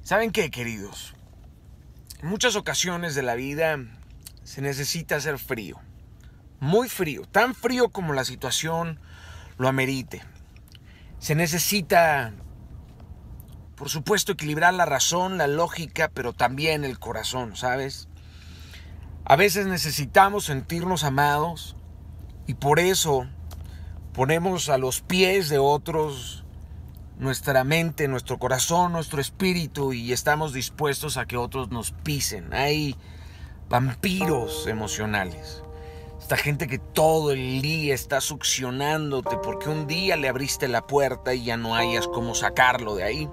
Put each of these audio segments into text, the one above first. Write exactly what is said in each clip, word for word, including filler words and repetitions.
¿Saben qué, queridos? En muchas ocasiones de la vida se necesita hacer frío. Muy frío. Tan frío como la situación lo amerite. Se necesita, por supuesto, equilibrar la razón, la lógica, pero también el corazón, ¿sabes? A veces necesitamos sentirnos amados y por eso ponemos a los pies de otros nuestra mente, nuestro corazón, nuestro espíritu y estamos dispuestos a que otros nos pisen. Hay vampiros emocionales. Esta gente que todo el día está succionándote porque un día le abriste la puerta y ya no hayas cómo sacarlo de ahí.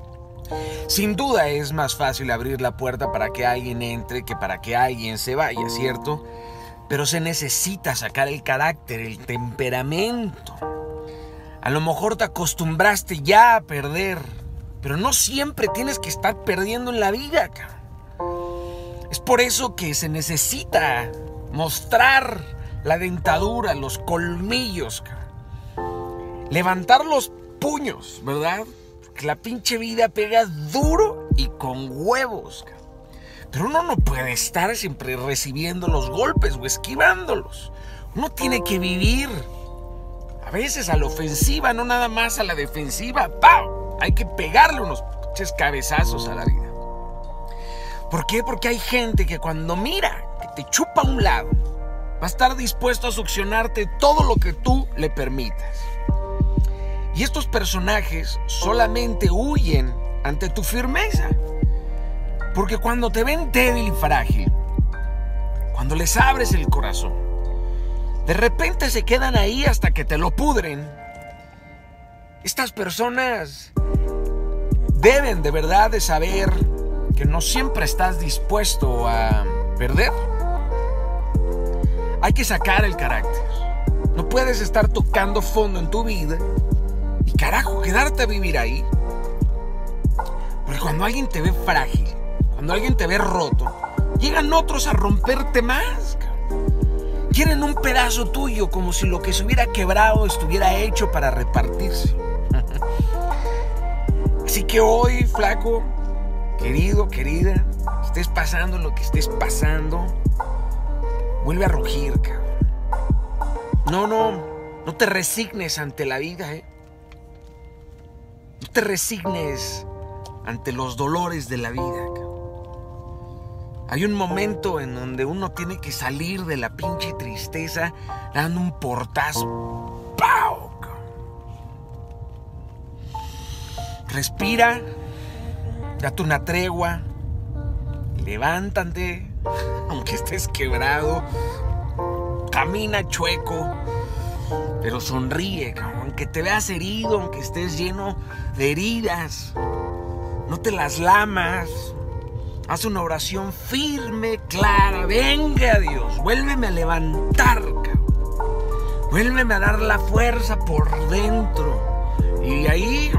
Sin duda es más fácil abrir la puerta para que alguien entre que para que alguien se vaya, ¿cierto? Pero se necesita sacar el carácter, el temperamento. A lo mejor te acostumbraste ya a perder, pero no siempre tienes que estar perdiendo en la vida, cabrón. Es por eso que se necesita mostrar la dentadura, los colmillos, cabrón. Levantar los puños, ¿verdad? Porque la pinche vida pega duro y con huevos, cabrón. Pero uno no puede estar siempre recibiendo los golpes o esquivándolos. Uno tiene que vivir a veces a la ofensiva, no nada más a la defensiva. ¡Pau! Hay que pegarle unos pinches cabezazos a la vida. ¿Por qué? Porque hay gente que cuando mira que te chupa a un lado, va a estar dispuesto a succionarte todo lo que tú le permitas. Y estos personajes solamente huyen ante tu firmeza. Porque cuando te ven débil y frágil, cuando les abres el corazón, de repente se quedan ahí hasta que te lo pudren. Estas personas deben de verdad de saber que no siempre estás dispuesto a perder. Hay que sacar el carácter. No puedes estar tocando fondo en tu vida y carajo, quedarte a vivir ahí. Porque cuando alguien te ve frágil, cuando alguien te ve roto, llegan otros a romperte más. Quieren un pedazo tuyo como si lo que se hubiera quebrado estuviera hecho para repartirse. Así que hoy, flaco, querido, querida, estés pasando lo que estés pasando, vuelve a rugir, cabrón. No, no, no te resignes ante la vida, ¿eh? No te resignes ante los dolores de la vida, cabrón. Hay un momento en donde uno tiene que salir de la pinche tristeza dando un portazo. ¡Pau! Respira, date una tregua, levántate, aunque estés quebrado, camina chueco, pero sonríe, aunque te veas herido, aunque estés lleno de heridas, no te las lamas. Haz una oración firme, clara. Venga, Dios, vuélveme a levantar, cabrón. Vuélveme a dar la fuerza por dentro. Y ahí,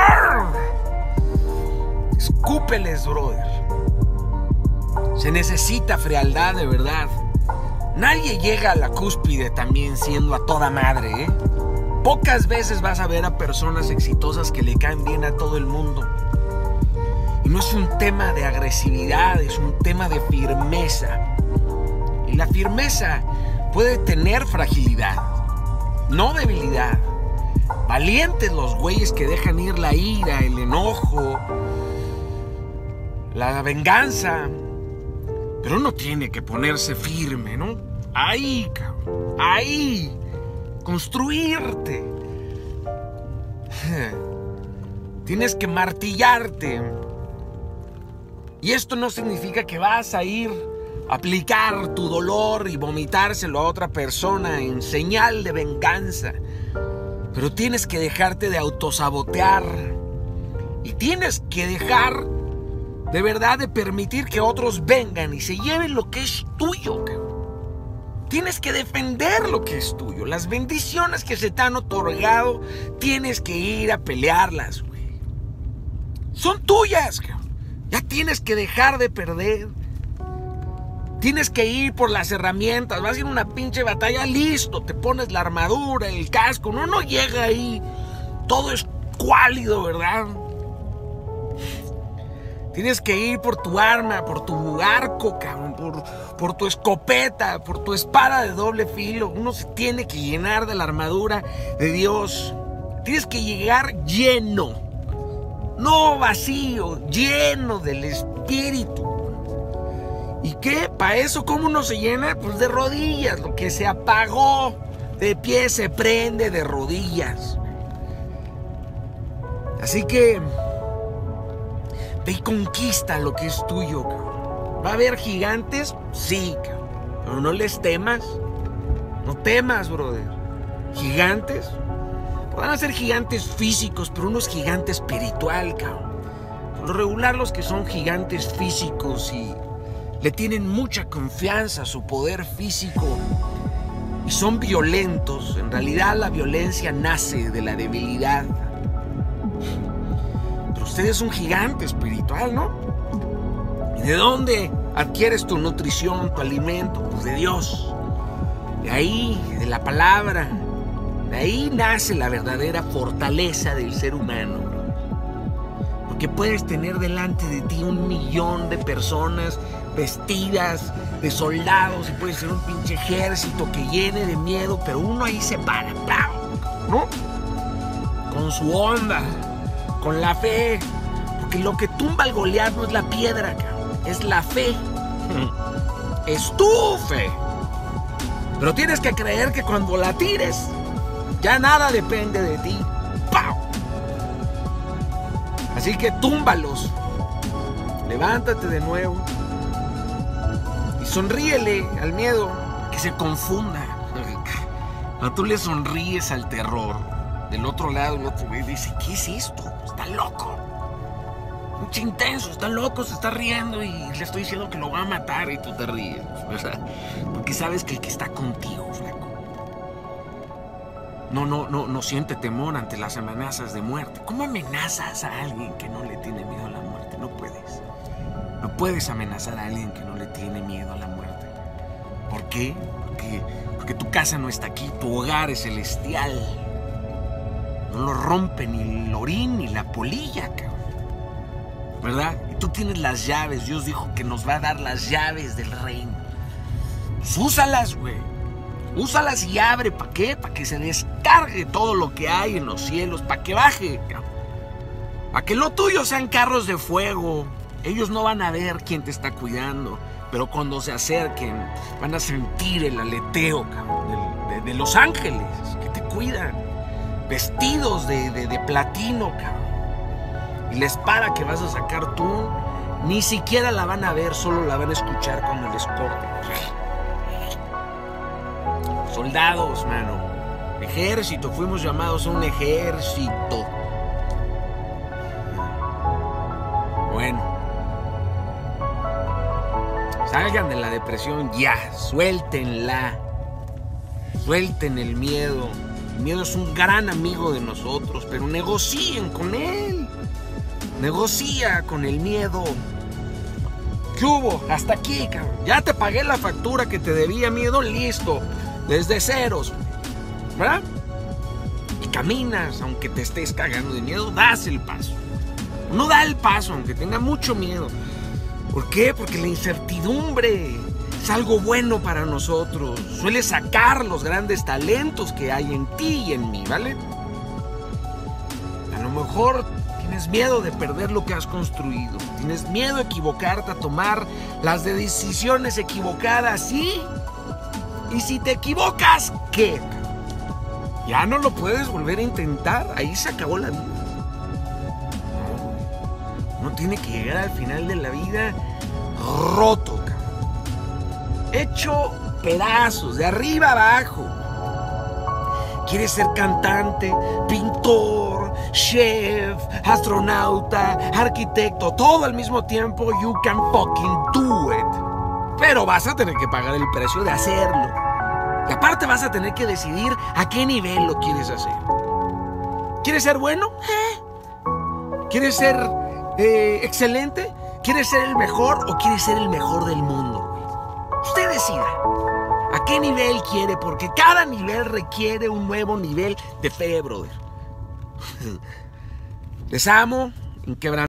escúpeles, brother. Se necesita frialdad de verdad. Nadie llega a la cúspide también siendo a toda madre, ¿eh? Pocas veces vas a ver a personas exitosas que le caen bien a todo el mundo. Y no es un tema de agresividad, es un tema de firmeza. Y la firmeza puede tener fragilidad, no debilidad. Valientes los güeyes que dejan ir la ira, el enojo, la venganza. Pero uno tiene que ponerse firme, ¿no? Ahí, cabrón, ahí. Construirte. Tienes que martillarte. Y esto no significa que vas a ir a aplicar tu dolor y vomitárselo a otra persona en señal de venganza. Pero tienes que dejarte de autosabotear. Y tienes que dejar de verdad de permitir que otros vengan y se lleven lo que es tuyo. Tienes que defender lo que es tuyo. Las bendiciones que se te han otorgado, tienes que ir a pelearlas, güey. Son tuyas, cabrón. Ya tienes que dejar de perder. Tienes que ir por las herramientas. Vas a ir a una pinche batalla, listo. Te pones la armadura, el casco. No, no llega ahí. Todo es cuálido, ¿verdad? Tienes que ir por tu arma, por tu arco, cabrón, por, por tu escopeta, por tu espada de doble filo. Uno se tiene que llenar de la armadura de Dios. Tienes que llegar lleno, no vacío, lleno del Espíritu. ¿Y qué? ¿Para eso cómo uno se llena? Pues de rodillas. Lo que se apagó de pie se prende de rodillas. Así que ve y conquista lo que es tuyo, cabrón. ¿Va a haber gigantes? Sí, cabrón. Pero no les temas. No temas, brother. ¿Gigantes? Van a ser gigantes físicos, pero uno es gigante espiritual, cabrón. Por lo regular, los que son gigantes físicos y le tienen mucha confianza a su poder físico y son violentos, en realidad la violencia nace de la debilidad. Pero usted es un gigante espiritual, ¿no? ¿Y de dónde adquieres tu nutrición, tu alimento? Pues de Dios. De ahí, de la palabra. De ahí nace la verdadera fortaleza del ser humano. Porque puedes tener delante de ti un millón de personas vestidas de soldados y puede ser un pinche ejército que llene de miedo, pero uno ahí se para, ¿no? Con su onda, con la fe. Porque lo que tumba al Goliat no es la piedra, cabrón, es la fe. Es tu fe. Pero tienes que creer que cuando la tires, ya nada depende de ti. ¡Pau! Así que túmbalos. Levántate de nuevo. Y sonríele al miedo, que se confunda. Cuando tú le sonríes al terror, del otro lado el otro güey dice, ¿qué es esto? Está loco. Mucho intenso, está loco, se está riendo y le estoy diciendo que lo va a matar y tú te ríes, ¿verdad? Porque sabes que el que está contigo, flaco, no, no, no, no siente temor ante las amenazas de muerte. ¿Cómo amenazas a alguien que no le tiene miedo a la muerte? No puedes. No puedes amenazar a alguien que no le tiene miedo a la muerte. ¿Por qué? Porque, porque tu casa no está aquí, tu hogar es celestial. No lo rompe ni el orín ni la polilla, cabrón. ¿Verdad? Y tú tienes las llaves. Dios dijo que nos va a dar las llaves del reino. Pues úsalas, güey. Úsalas y abre. ¿Para qué? Para que se descargue todo lo que hay en los cielos. Para que baje, cabrón. Para que lo tuyo sean carros de fuego. Ellos no van a ver quién te está cuidando. Pero cuando se acerquen, van a sentir el aleteo, cabrón, de, de, de los ángeles que te cuidan. Vestidos de, de, de platino, cabrón. Y la espada que vas a sacar tú, ni siquiera la van a ver, solo la van a escuchar cuando les corte. Soldados, mano. Ejército, fuimos llamados a un ejército. Bueno. Salgan de la depresión ya, suéltenla. Suelten el miedo. El miedo es un gran amigo de nosotros, pero negocien con él. Negocia con el miedo. ¿Qué hubo? Hasta aquí, cabrón. Ya te pagué la factura que te debía, miedo, listo. Desde ceros, ¿verdad? Y caminas, aunque te estés cagando de miedo, das el paso. No da el paso, aunque tenga mucho miedo. ¿Por qué? Porque la incertidumbre es algo bueno para nosotros. Suele sacar los grandes talentos que hay en ti y en mí, ¿vale? A lo mejor tienes miedo de perder lo que has construido. Tienes miedo de equivocarte, a tomar las decisiones equivocadas, ¿sí? Y si te equivocas, ¿qué? Ya no lo puedes volver a intentar. Ahí se acabó la vida. Uno tiene que llegar al final de la vida roto, cabrón. Hecho pedazos, de arriba abajo. ¿Quieres ser cantante, pintor, chef, astronauta, arquitecto, todo al mismo tiempo? You can fucking do it. Pero vas a tener que pagar el precio de hacerlo. Y aparte vas a tener que decidir a qué nivel lo quieres hacer. ¿Quieres ser bueno? ¿Eh? ¿Quieres ser eh, excelente? ¿Quieres ser el mejor o quieres ser el mejor del mundo? Usted decida a qué nivel quiere, porque cada nivel requiere un nuevo nivel de fe, brother. Les amo, inquebrantable.